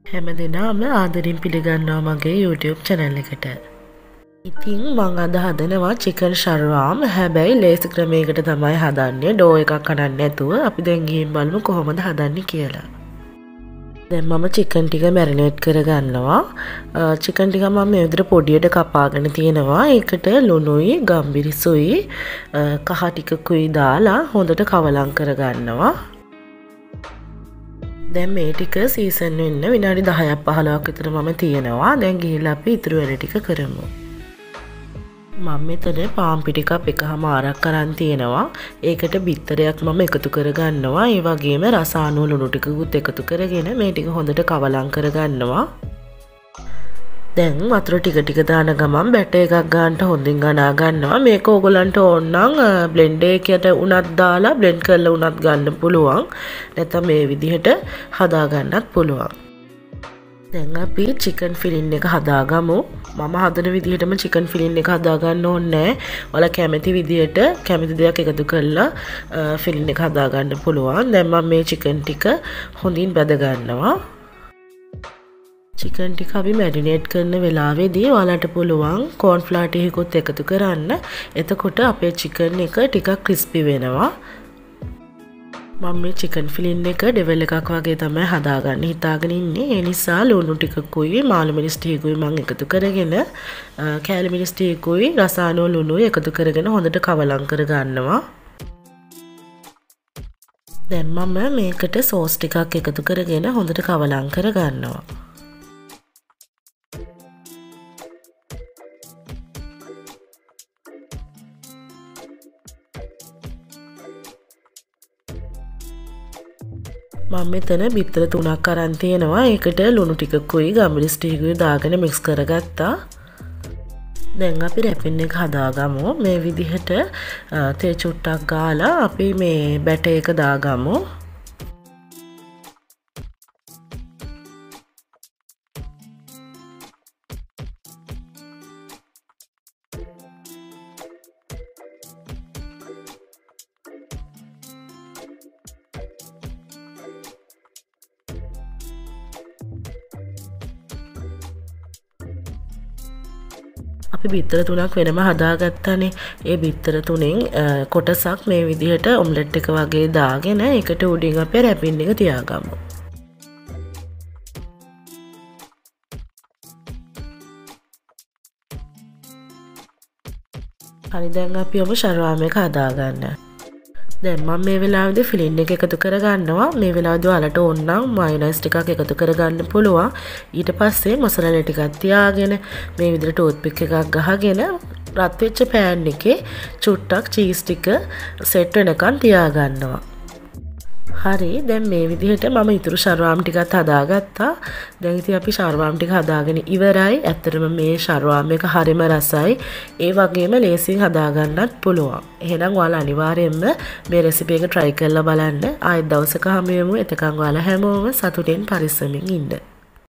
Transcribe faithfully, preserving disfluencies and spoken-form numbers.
හැම දෙනාම ආදරෙන් පිළිගන්නවා මගේ YouTube channel එකට. ඉතින් මං අද හදනවා chicken shawarma. හැබැයි ලේසි ක්‍රමයකට තමයි හදන්නේ. ඩෝ එකක් කඩන්න නැතුව. අපි දැන් ගිහින් බලමු කොහොමද හදන්නේ කියලා. දැන් මම chicken ටික marinate කරගන්නවා. chicken ටික මම මේ විදිහට පොඩියට කපාගෙන තියෙනවා. ඒකට ලුණුයි, ගම්මිරිසුයි, කහ ටිකකුයි දාලා හොඳට කවලම් කරගන්නවා. දැන් මේ ටික සීසන් වෙන්න විනාඩි දහයක් පහළොවක් විතර මම තියනවා. දැන් ගිහිල්ලා අපි ඉතුරු වැඩ ටික කරමු. මම මෙතන පාන් පිටි කප් එකමාරක් අරන් තියෙනවා. ඒකට බිත්තරයක් මම එකතු කරගන්නවා. ඒ වගේම රස අණු ලුණු ටිකකුත් එකතු කරගෙන මේ ටික හොඳට කවලම් කරගන්නවා. දැන් වතුර ටික ටික දාන ගමන් බැටර් එකක් ගන්නට හොඳින් ගනා ගන්නවා. මේක ඕගොල්ලන්ට ඕන නම් බ්ලෙන්ඩර් එකකට උනත් දාලා බ්ලෙන්ඩ් කරලා උනත් ගන්න පුළුවන්. නැත්නම් මේ විදිහට හදා ගන්නත් පුළුවන්. දැන් අපි chicken filling එක හදාගමු. මම හදන විදිහටම chicken filling එක හදා ගන්න ඕනේ නැහැ. ඔයාලා කැමති විදිහට කැමති දෙයක් එකතු කරලා filling එක හදා ගන්න පුළුවන්. දැන් මම මේ chicken ටික හොඳින් බැද ගන්නවා. chicken ටික අපි marinate කරන වෙලාවේදී ඔයාලට පුළුවන් corn flour ටිකකුත් එකතු කරන්න. එතකොට අපේ chicken එක ටිකක් crispy වෙනවා. මම මේ chicken filling එක ඩෙවල් එකක් වගේ තමයි හදාගන්න හිතාගෙන ඉන්නේ. ඒ නිසා ලුණු ටිකකුයි මාළු මිරිස් ටිකකුයි මම එකතු කරගෙන කෑලි මිරිස් ටිකකුයි රස අණු ලුණුයි එකතු කරගෙන හොඳට කවලම් කරගන්නවා. දැන් මම මේකට සෝස් ටිකක් එකතු කරගෙන හොඳට කවලම් කරගන්නවා. මම මෙතන බිත්තර තුනක් අරන් තියෙනවා. ඒකට ලුණු ටිකකුයි ගම්මිරිස් ටිකකුයි දාගෙන මික්ස් කරගත්තා. දැන් අපි රැපින් එක හදාගමු. මේ විදිහට තේ චුට්ටක් ගාලා අපි මේ බැටර් එක දාගමු. අපි බිත්තර තුනක් වෙනම හදාගත්තානේ. ඒ බිත්තර තුනෙන් කොටසක් මේ විදිහට ඔම්ලට් එක වගේ දාගෙන ඒකට උඩින් අපේ රැපින් එක තියාගමු. හරි දැන් අපි ඔබ ශර්වාම එක හදාගන්න. දැන් මම මේ වෙලාවේදී ෆිලින් එක එකතු කරගන්නවා. මේ වෙලාවේදී ඔයාලට ඕන නම් මයොනයිස් ටිකක් එකතු කරගන්න පුළුවන්. ඊට පස්සේ මසලාලා ටිකක් තියාගෙන මේ විදිහට ටූත් පික් එකක් ගහගෙන රත් වෙච්ච පෑන් එකේ චුට්ටක් චීස් ටික සෙට් වෙනකන් තියාගන්නවා. හරි දැන් මේ විදිහට මම ඉතුරු ශර්වාම් ටිකත් හදාගත්තා. දැන් ඉතින් අපි ශර්වාම් ටික හදාගෙන ඉවරයි. ඇත්තටම මේ ශර්වාම් එක හරිම රසයි. ඒ වගේම ලේසියෙන් හදාගන්නත් පුළුවන්. එහෙනම් ඔයාලා අනිවාර්යයෙන්ම මේ රෙසිපි එක try කරලා බලන්න. ආයෙත් දවසක හමු වෙමු. එතකන් ඔයාලා හැමෝම සතුටින් පරිස්සමින් ඉන්න.